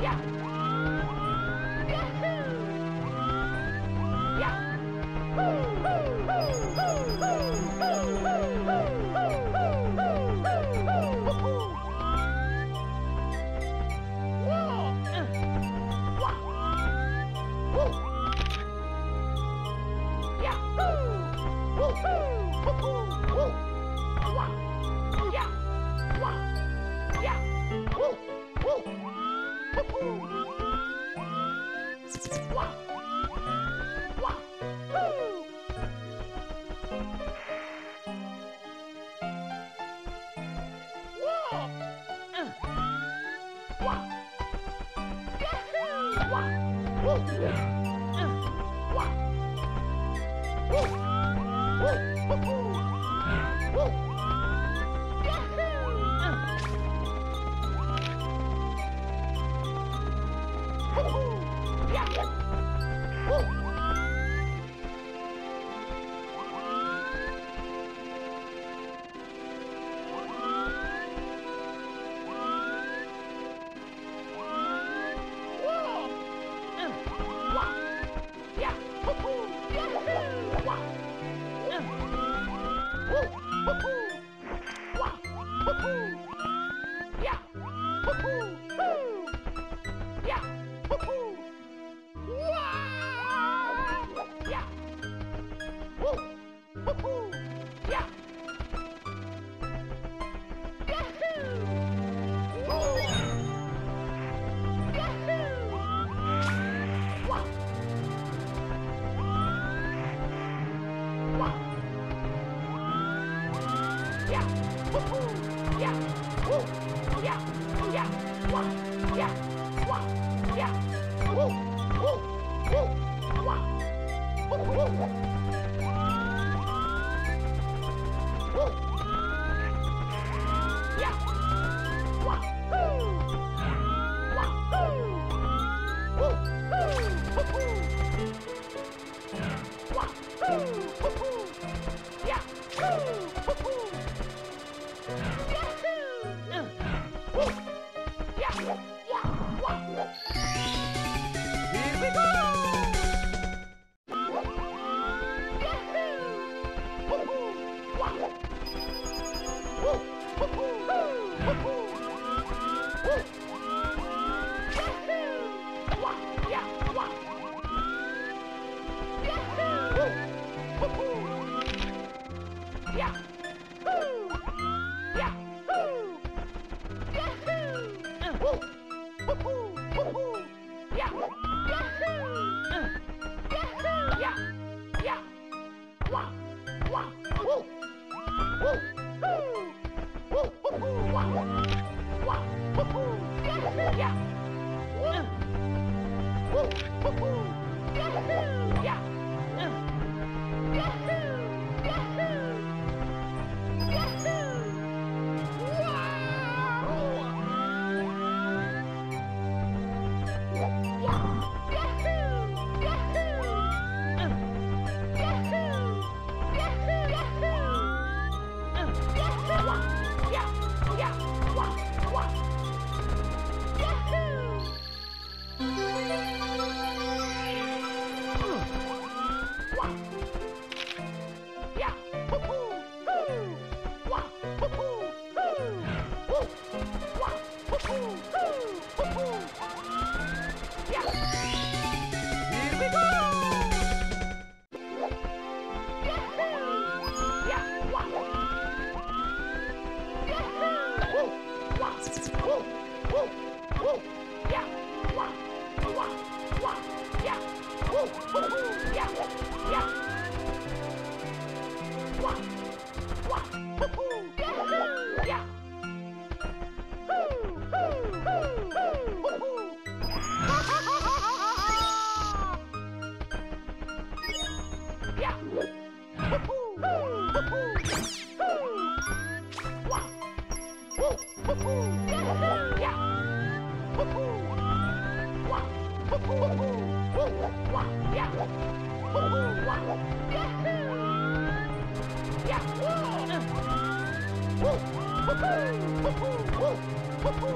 Woo!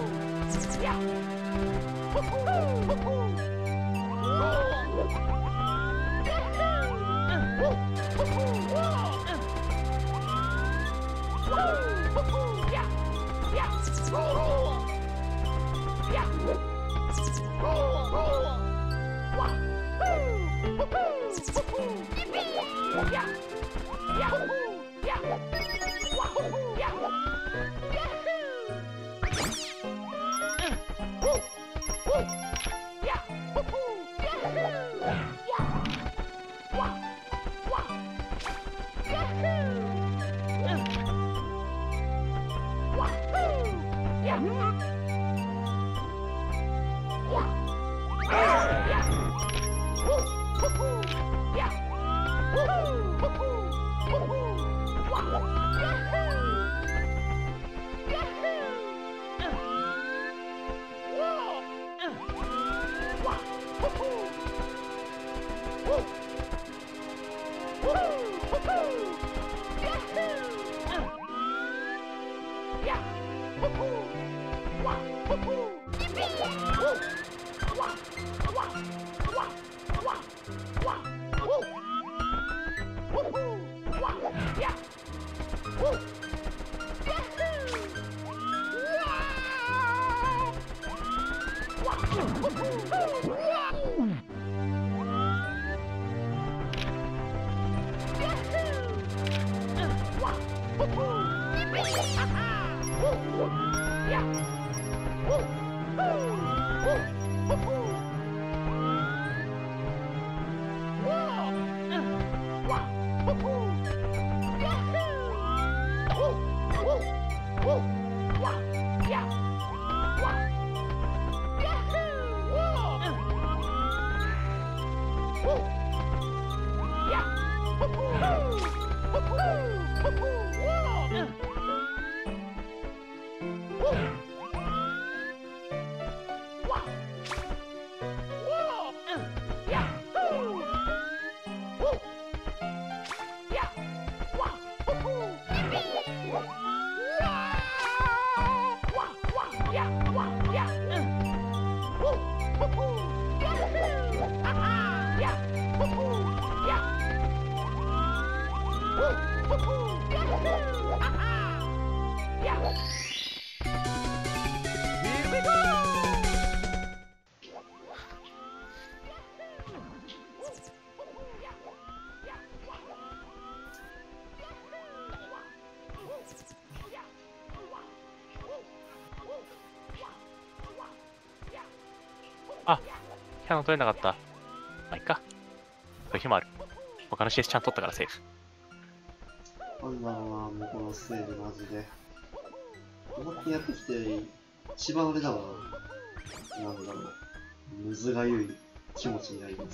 あ、キャノン取れなかった。まあ、いっか。そういう日もある。他の CS ちゃんと取ったからセーフ。 なんだろうな、もうこのステージマジで。思ってやってきて、一番あれだわ。なんだろう。むずがゆい気持ちになります。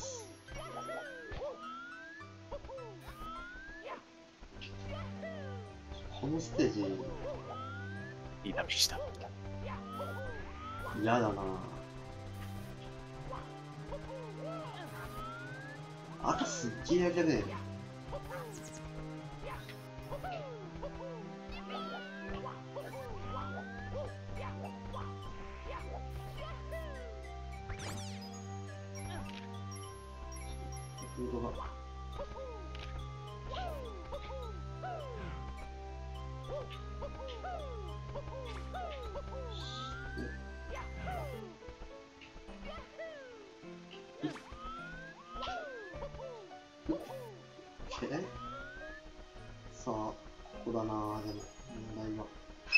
このステージ、 いいダメージした。 嫌だな。赤すっげえやりたくねえ。フードがさあ、ここだなぁ、でも、問題は。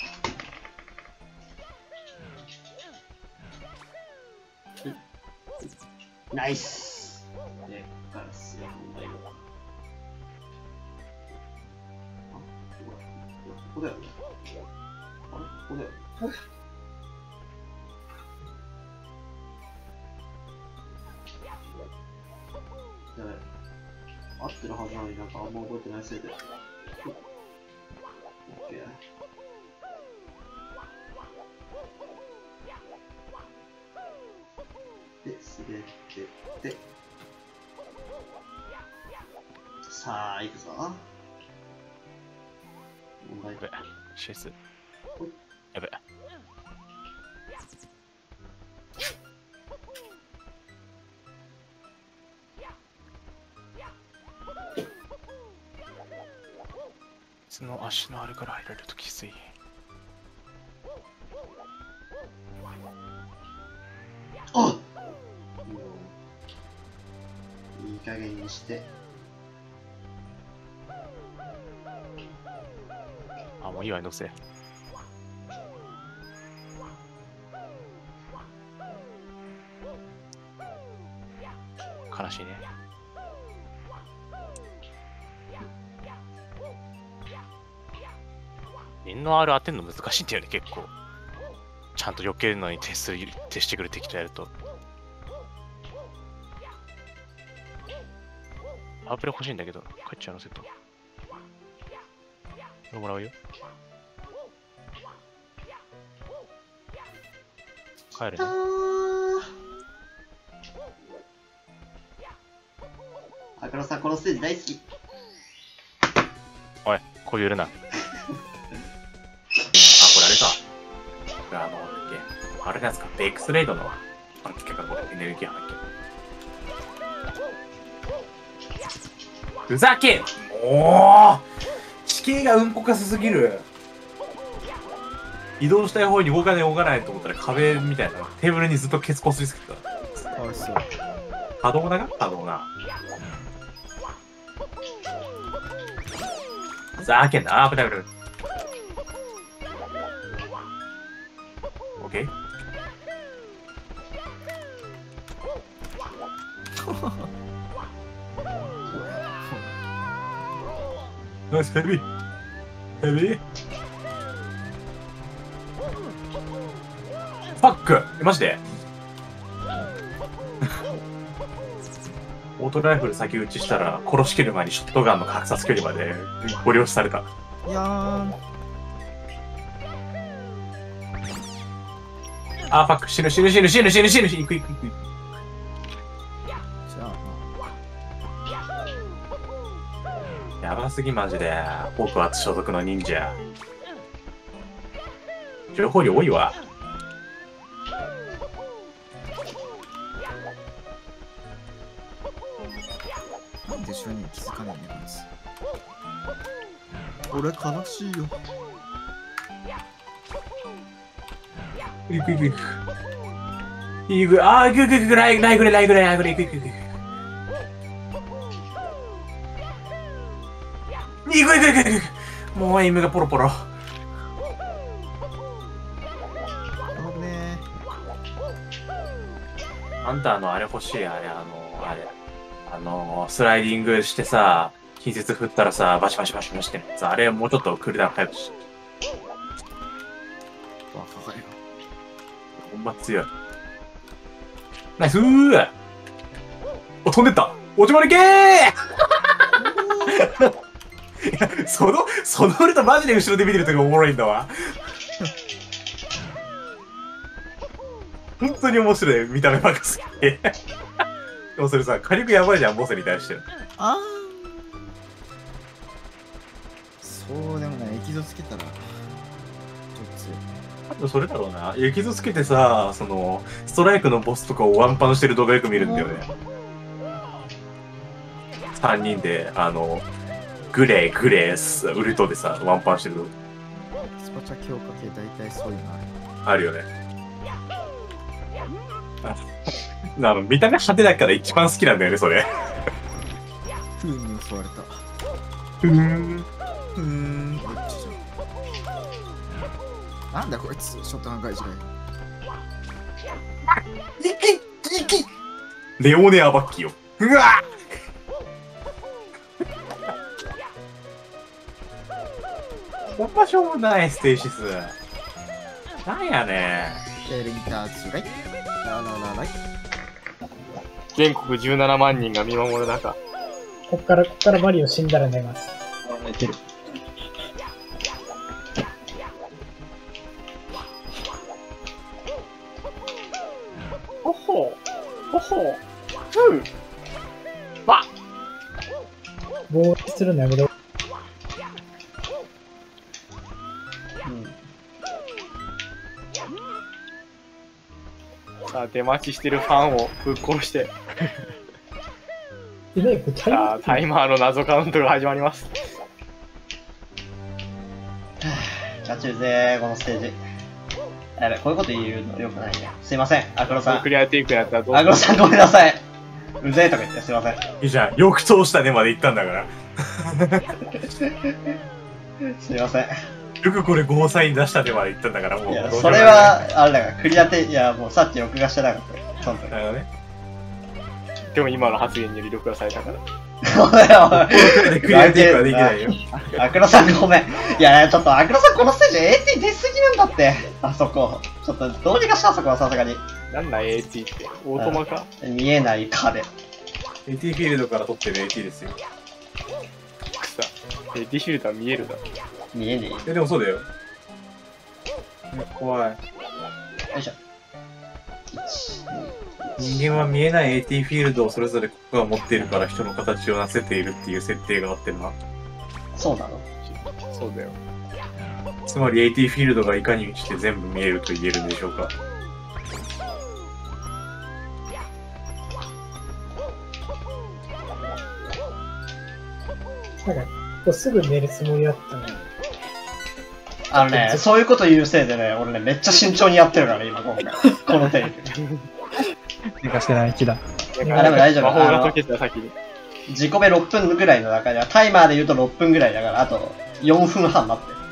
ナイスで、ここからすげえ問題が。あ、ここだよね。あれここだよね。やべえ。合ってるはずなのになんかあんま覚えてないせいで。オッケー。で、滑ってって。さあ、行くぞ。問題。 やべ、CS。やべ。 別の足のあるから入られるときつい。 あっ、もういい加減にして。 あ、もういいわ、乗せ。悲しいね。念のある当てるの難しいんだよね、結構。ちゃんと避けるのに徹してくる敵とやると。パワープレ欲しいんだけど、帰っちゃうのセット。これもらうよ。帰るね。 あからさん、このステージ大好き。 おい、こういうるな。 あ、これあれか。なんだっけ。あれなんですか、ベイクスレイドの、あの結果これエネルギー波だっけ。ふざけんもう地形がうんこかすぎる。移動したい方に動かないと思ったら壁みたいなテーブルにずっとケツこすりつけてた。 かわいそう。 可動だが可動な。ふざけんな。危ない危ない。オッケー。ナイスヘビー。ヘビー。ファックマジでオートライフル先打ちしたら殺しきる前にショットガンの格殺距離までご了承された。 いやー。 あーファック死ぬ。いく。 じゃあやばすぎマジで。僕は所属の忍者。情報量多いわ。 なんで後ろに気づかないんだこいつ。俺悲しいよ。 いく。あー、いく、ライグレ、いく。いく。もうエイムがポロポロ。 危ねあんたあれ欲しい、スライディングしてさ、近接振ったらさ、バシバシってさ、あれもうちょっとクールダウン早くし。 ー。バカかよ。 ほんま強い。ナイスー。お、飛んでった。落ちまりけーいや、その俺とマジで後ろで見てるときおもろいんだわ。本当に面白い、見た目ばっかすぎて。でもそれさ、火力やばいじゃん、ボスに対して。 あー。そうでもない。エキゾつけたら、ちょっと強い。 多分それだろうな。エキゾつけてさ、ストライクのボスとかをワンパンしてる動画よく見るんだよね。3人で、グレー、ウルトでさ、ワンパンしてる。 スパチャ強化系大体そういうのある。 あるよね。見た目派手だから一番好きなんだよね、それ。 フーに襲われた。 ふーん。 こっちじゃん。なんだこいつ、ショットガン外事いきレオネアバッキよ。うわほんましょうもない、ステイシス。なんやねエリンターズライララライ。 全国17万人が見守る中。 こっからマリオ死んだら寝ます。 寝てる。ほほほほふうわっ防衛するのやめろ。 さあ、出待ちしてるファンをぶっ殺して。 でね、これさあ、タイマーの謎カウントが始まります。 ちるぜ、このステージ。やべ、こういうこと言うのよくないね。すいません、アクロさん。 クリアテイクやったらどうアクロさんごめんなさい。うぜえとか言ってすいません。 いいじゃん。よく通したねまで行ったんだから。 すいません。 よくこれゴーサイン出したねまで行ったんだから、もう。 いや、 どうしようそれは、あれだから、クリアテイ、いや、もうさっき録画してなかったよ。その時。 なるほどね。 でも今の発言により録画されたから。 おいおい。 クリアテイクはできないよ。 アクロさんごめん。いや、ちょっとアクロさんこのステージ AT 出すぎなんだって。あそこ。ちょっとどうにかしたあそこはさすがに。 なんだ AT ってオートマか見えない壁。 AT フィールドから取ってる AT ですよ。 くさ。AT フィルター見えるだろ。 見えねえよ。 でもそうだよ。怖い。 よいしょ。 人間は見えない AT フィールドをそれぞれここが持っているから人の形をなせているっていう設定があってな。 そうなの？ そうだよ。 つまり AT フィールドがいかにして全部見えると言えるんでしょうか。 なんか、こうすぐ寝るつもりだったのに。 あのね、そういうこと言うせいでね、俺ね、めっちゃ慎重にやってるからね、今、今回。このテイク。 寝かしてない気だ。 あ、でも大丈夫。 魔法が解けた先に。 自己目6分ぐらいの中では、タイマーで言うと6分ぐらいだから、あと4分半待って。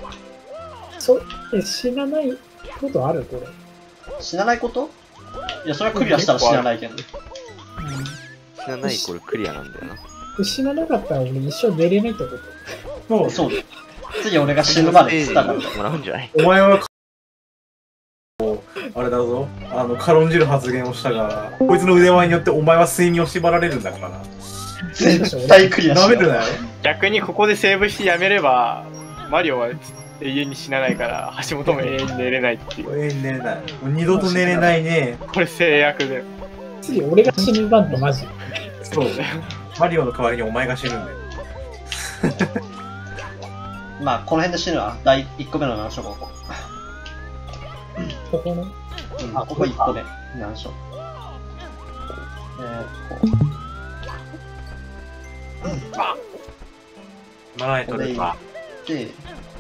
死なないことあるこれ。 死なないこと？いや、それはクリアしたら死なないけど。 死なないイコールクリアなんだよな。 死ななかったら俺一生寝れないってことそうだよ。次俺が死ぬまでっつったから。 もらうんじゃない？ お前はあれだぞ、軽んじる発言をしたが、こいつの腕前によってお前は睡眠を縛られるんだからな。 絶対クリアしよう。 舐めるなよ。 逆にここでセーブしてやめれば、マリオは永遠に死なないから、橋本も永遠に寝れないっていう。 寝れない。もう二度と寝れないね。 これ制約で。 次俺が死ぬ番とマジ。 そうだよ。マリオの代わりにお前が死ぬんだよ。 まあ、この辺で死ぬわ。第1個目の難所ここ。 ここのここ1個目。難所。 マナイトでか。 で、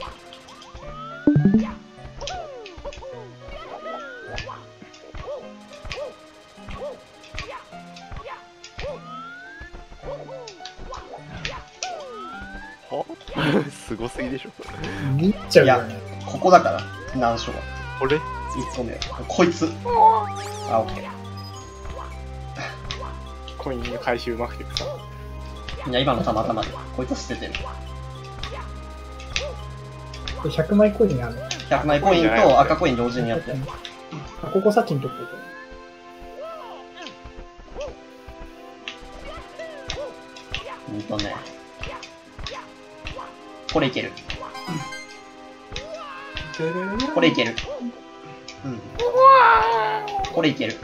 すごすぎでしょ。 見ちゃうよね。 ここだから、難所は。 これ 1個目。こいつ。あ、オッケコインの回収うまくてさ。 ー。いや、今のたまたまで。こいつ捨ててる。 これ100枚コインあるの。 100枚コインと赤コイン同時にやってる。 あ、ここ先に取っておく。 ね。これいける。これいける。うん。これいける。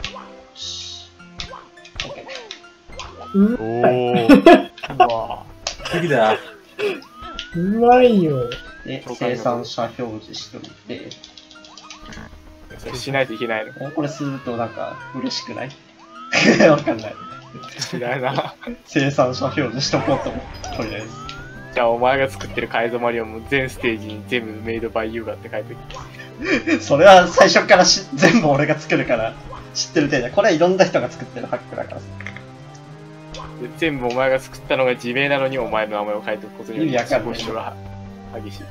オッケー。 おお。 次だ。 うまいよ。 で、生産者表示しといて。 それしないといけないの。 これするとなんか嬉しくない？わかんない。 しないな。 生産者表示しとこうと思う。とりあえず。 じゃあお前が作ってる改造マリオも全ステージに全部メイドバイユーガって書いとき。 それは最初から全部俺が作るから知ってる程度。これはいろんな人が作ってるハックだからさ。 で全部お前が作ったのが自明なのにお前の名前を書いておくことによって意味わかんない一緒が激しい。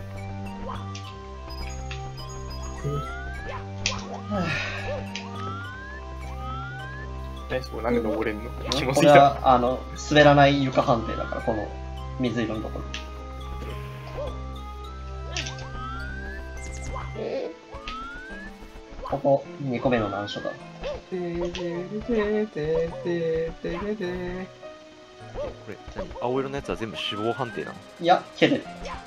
何そこなんで登れんの？気持ちいいだ。 これは滑らない床判定だから、この水色のところ。ここ2個目の難所だ。 これ何？青色のやつは全部死亡判定なの？ いや、蹴れる。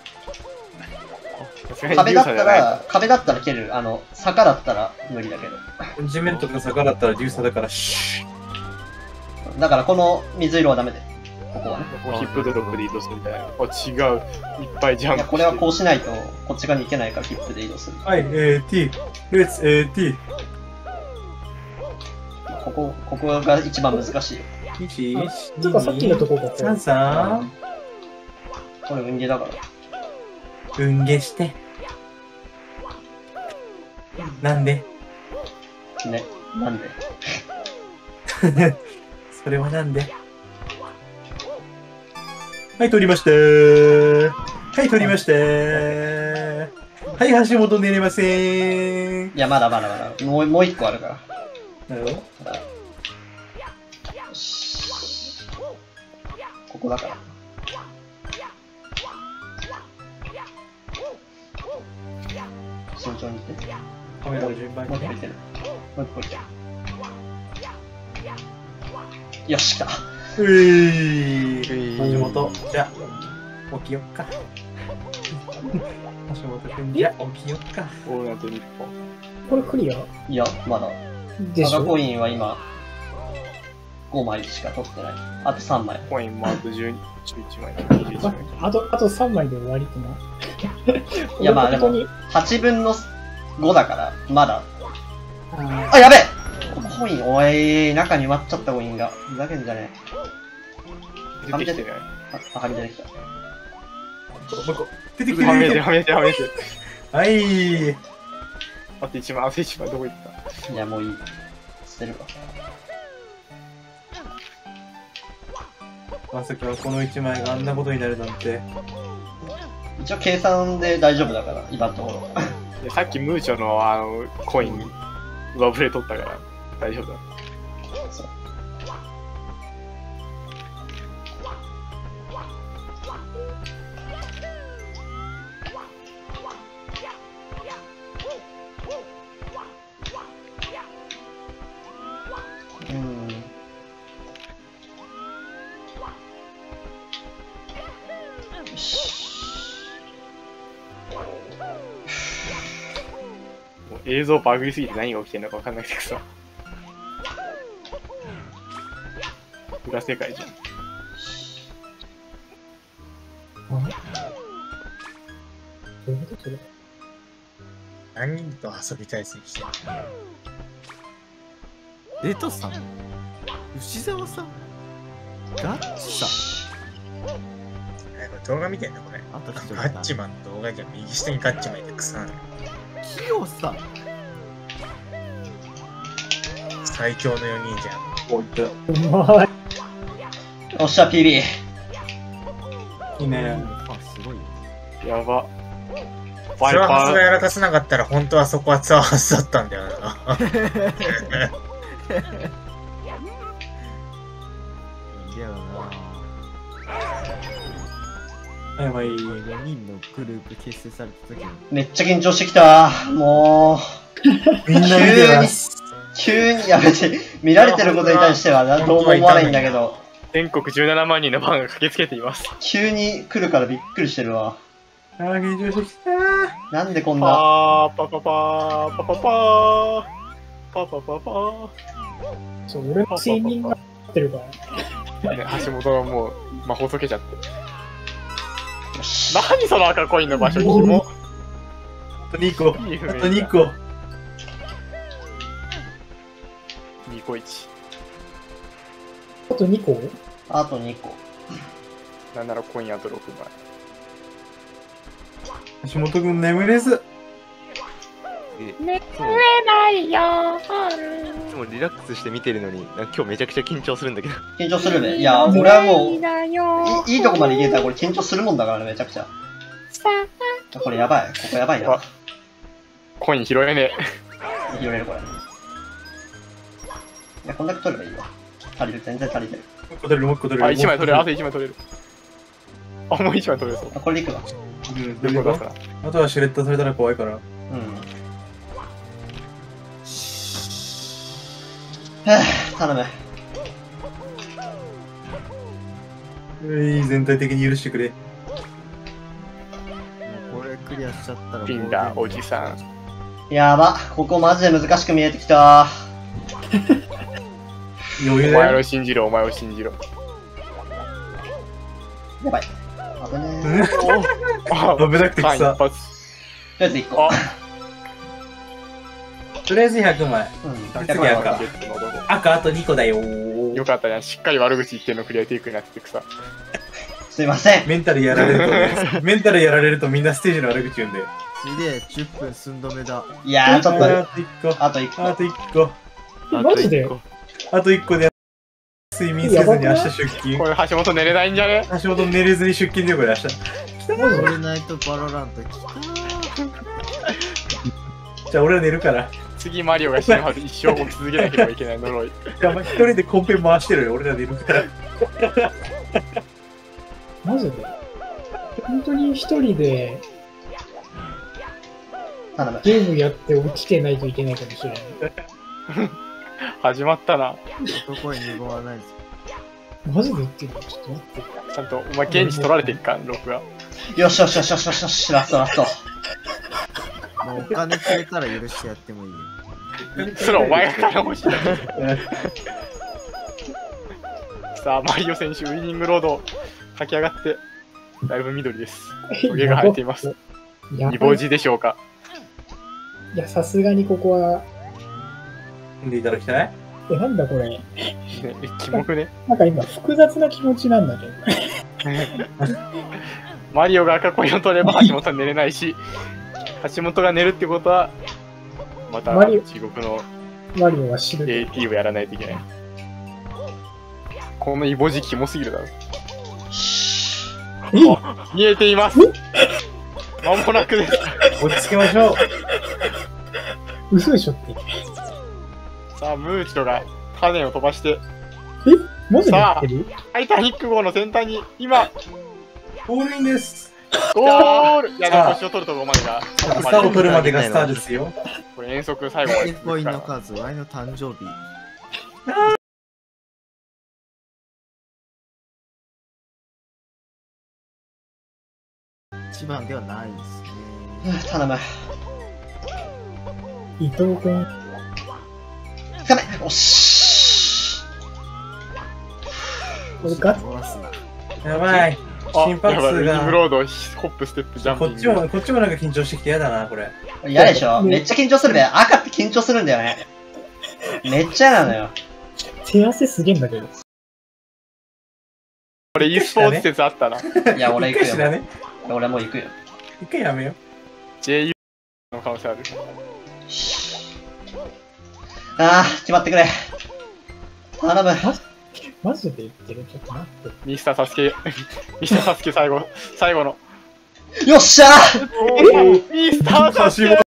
さすがに壁だった勇者じゃないら、壁だったら蹴れる。坂だったら無理だけど。 地面とか坂だったら流差だからシュッ。 だからこの水色はダメで。ここはね。 ここヒップドロップで移動するみたいな。あ、違う。いっぱいジャンプして。 いや、これはこうしないと、こっち側に行けないからヒップで移動する。 はい、T。Let's AT。 ここが一番難しいよ。 1、 ちょっとさっきのとこがこう 3、 これ運ゲーだから。 3。運ゲして。 なんでね、なんでそれはなんではい、取りましたー。はい、取りましたー。はい、橋本寝れませーん。 いや、まだ。もう一個あるから。 なるほど。 よし。ここだから。慎重にいって。 カメラを順番にね。 もう一個いける。もう一個いける。よし、来た。 うーい。橋本、じゃあ、起きよっか。橋本くん、じゃあ、起きよっか。 オールナイト日本。 これクリアいや、まだ。 でしょ。 サガコインは今、5枚しか取ってない。あと3枚。 コインもあと11枚、21枚。 あと3枚で終わりってな。 いや、まあでも本当に、 8分の5だから、まだ。 ああ、やべえコイン、おい、中に埋まっちゃったコインが。ふざけんじゃね出てきてない。 え。はみ出てきた。 もう一個。出てきてはみ出てる。 るはみ出てるはみ出てる。 はい。 あと1枚、あと1枚どこ行った？ いや、もういい。捨てるわ。 まさかこの1枚があんなことになるなんて。 一応計算で大丈夫だから、今のところ。 でさっきムーチョのコイン、上振れ取ったから大丈夫だ。 そうよし。 もう映像バグりすぎて何が起きてるのか分かんなくてさ。裏世界じゃん。 どういうことそれ。 何人と遊びたい選手レトさん牛沢さんガッチさん動画見てんだこれあとガッチマンの動画じゃ右下にガッチマンいて草なのキヨさん最強の4人じゃんおいった。 うまい。 おっしゃ、PB。 いいね。 あすごいよやば。 ツアーハスがやらかせなかったら本当はそこはツアーハスだったんだよないやなはいはい。 4人のグループ結成された時のめっちゃ緊張してきた。もみんな見てます。 う、急にやめて、見られてることに対してはどうも思わないんだけど、 全国17万人のファンが駆けつけています。 急に来るからびっくりしてるわ。 あー、緊張してきたー。 なんでこんな、 パーパパパーパパパーパパパパー。 そう、俺の睡眠がってるから。 ね、橋本がもう魔法解けちゃって。 よし。 何その赤コインの場所、キモ。 あと2個。あと2個。 2個1。 あと2個あと2個。 なんならコインあと6枚。 橋本くん眠れず。 眠れないよいつもリラックスして見てるのに、なんか今日めちゃくちゃ緊張するんだけど。 緊張するべ。いや、俺はもう、いいとこまで行けたらこれ緊張するもんだからね、めちゃくちゃ。これやばい。ここやばいなあ。コイン拾えねえ。 拾えるこれ。いや、こんだけ取ればいいわ。足りる、全然足りてる。 もう1個取れる、もう1個取れあ、 る。 1枚取れる、あと1枚取れる。あ、もう1枚取れそう。 あ、これでいくわ。 うん、 どこだったあとはシュレッダーされたら怖いから。 うん。はぁ、頼む。 全体的に許してくれ。 もうこれクリアしちゃったらピンダーおじさん。 やば、ここマジで難しく見えてきた。 余裕お前だよ。 を信じろ、お前を信じろ。 やばい。危ねえ。 あ、 危なくて間一さ。 発。 とりあえず1個。 あ、 とりあえず100枚。 うん。 次赤ゲットの男赤あと2個だよー。 よかったね。しっかり悪口言ってんのクリアテイクになってくさ。 すいません。 メンタルやられるとね、メンタルやられるとみんなステージの悪口言うんで。 すすげえ、10分寸止めだ。 いやー、ちょっと、 あと1個。 あと1個。 あと1個。 マジであと1個で睡眠せずに明日出勤。 これ橋本寝れないんじゃね？ 橋本寝れずに出勤でこれ明日。 オールナイトバロラント来じゃあ俺は寝るから。 次マリオが死ぬまで一生も続けなければいけない呪い。 じゃあお前一人でコンペン回してるよ。俺は寝るから。 マジで本当に一人で頼む。 ゲームやって起きてないといけないかもしれない。 始まったな。 た。男に二言はないです。 マジで言ってるのちょっと待って。 ちゃんと、お前現地取られてっか、録画。 よしよしよしよしよしよし、ラストラスト。 もうお金くれたら許してやってもいいよ。 それお前が金欲しいだろ。さあ、マリオ選手、ウイニングロード駆け上がって、だいぶ緑です。トゲが生えています。 やばいイボジでしょうか。 いや、さすがにここは、 飲んでいただきたい。 なんだこれ。 ね、キモくね。 なんか今、複雑な気持ちなんだけど。 マリオが赤コインを取れば橋本は寝れないし、橋本が寝るってことは、またマリオ地獄のマリオは死ぬ。 AT をやらないといけない。このイボジキモすぎるだろ。あ見えています。間もなくです。 落ち着けましょう。 嘘でしょって。 さあ、ムーチョが種を飛ばして、 マジでやってるタイタニック号の先端に今、 ゴールインです。 ゴールいや、でも星を取るところまでが、 スターを取るまでがスターですよ。 これ遠足最後まで続コインくから。 の数、ワイの誕生日。一番ではないですね。 頼む。 伊藤君。 つかめ。おし。 これガチ終わらすな。 やばい。 あ、 心拍数やばいウィングが。 ロード、ホップ、ステップ、ジャンピング。 こっちもなんか緊張してきてやだな、これ。 嫌でしょ、めっちゃ緊張するべ。赤って緊張するんだよね。めっちゃ嫌なのよ。 手汗すげえんだけど。 これ e スポーツ説あったな。 いや、俺行くよ。 知らね。 俺もう行くよ。 一回やめよ JU の可能性ある。 あー、決まってくれ。頼む。 マジで言ってるちょっと待って。 ミスターサスケ、ミスターサスケ最後の。 よっしゃーミスターサスケ